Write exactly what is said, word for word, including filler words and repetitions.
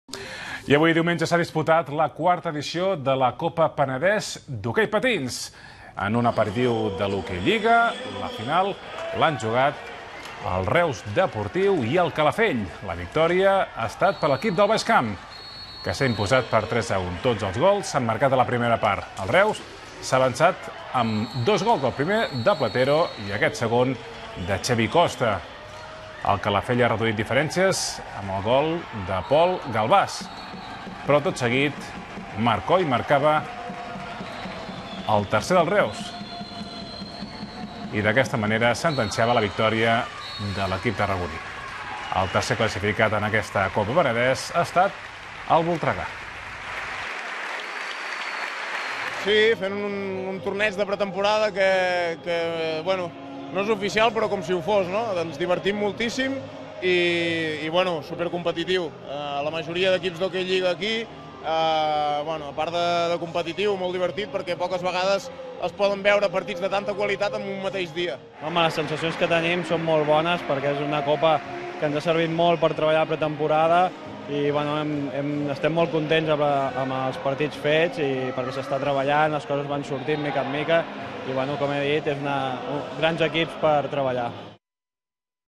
I avui diumenge s'ha disputat la quarta edició de la Copa Penedès d'hoquei patins. En un aperitiu de l'Hoquei Lliga, la final l'han jugat el Reus Deportiu i el Calafell. La victòria ha estat per l'equip del Baix Camp, que s'ha imposat per tres a un. Tots els gols s'han marcat a la primera part. El Reus s'ha avançat amb dos gols, el primer de Platero i aquest segon de Xavi Costa. El Calafell ha reduït diferències amb el gol de Pol Galbàs. Però tot seguit, Marc Coll marcava el tercer del Reus. I d'aquesta manera sentenciava la victòria de l'equip tarragoní. El tercer classificat en aquesta Copa Penedès ha estat el Voltregà. Sí, fent un, un torneig de pretemporada que, que, bueno, no és oficial, però com si ho fos, no? Ens divertim moltíssim i, i bueno, supercompetitiu. Uh, la majoria d'equips d'hoquei lliga aquí, uh, bueno, a part de, de competitiu, molt divertit, perquè poques vegades es poden veure partits de tanta qualitat en un mateix dia. Home, les sensacions que tenim són molt bones, perquè és una copa que ens ha servit molt per treballar a pretemporada i bueno, hem, hem, estem molt contents amb, amb els partits fets i perquè s'està treballant, les coses van sortint mica en mica i bueno, com he dit, és una, grans equips per treballar.